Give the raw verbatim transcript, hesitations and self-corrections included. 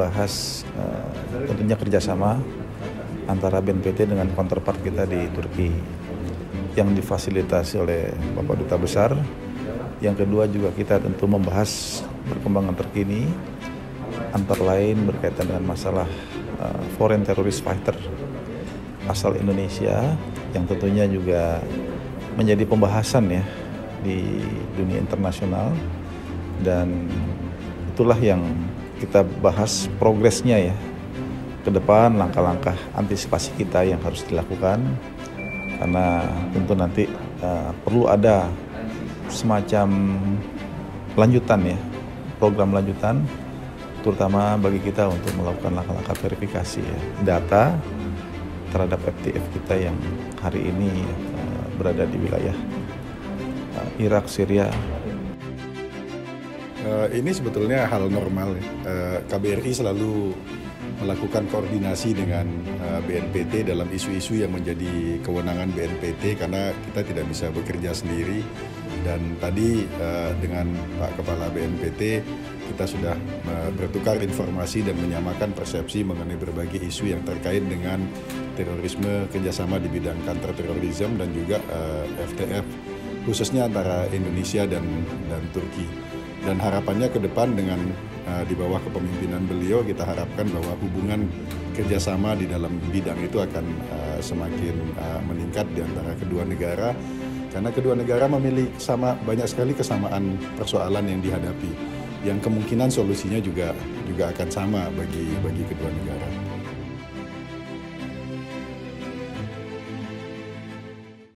membahas uh, tentunya kerjasama antara B N P T dengan counterpart kita di Turki yang difasilitasi oleh Bapak Duta Besar. Yang kedua juga kita tentu membahas perkembangan terkini antara lain berkaitan dengan masalah uh, foreign terrorist fighter asal Indonesia yang tentunya juga menjadi pembahasan ya di dunia internasional, dan itulah yang kita bahas progresnya ya ke depan, langkah-langkah antisipasi kita yang harus dilakukan, karena tentu nanti uh, perlu ada semacam lanjutan ya, program lanjutan terutama bagi kita untuk melakukan langkah-langkah verifikasi ya, data terhadap F T F kita yang hari ini uh, berada di wilayah uh, Irak, Syria. Uh, ini sebetulnya hal normal. Uh, K B R I selalu melakukan koordinasi dengan uh, B N P T dalam isu-isu yang menjadi kewenangan B N P T karena kita tidak bisa bekerja sendiri. Dan tadi uh, dengan Pak Kepala B N P T kita sudah uh, bertukar informasi dan menyamakan persepsi mengenai berbagai isu yang terkait dengan terorisme, kerjasama di bidang counter terrorism dan juga uh, F T F khususnya antara Indonesia dan dan Turki. Dan harapannya ke depan dengan uh, di bawah kepemimpinan beliau kita harapkan bahwa hubungan kerjasama di dalam bidang itu akan uh, semakin uh, meningkat di antara kedua negara. Karena kedua negara memiliki sama banyak sekali kesamaan persoalan yang dihadapi, yang kemungkinan solusinya juga juga akan sama bagi bagi kedua negara.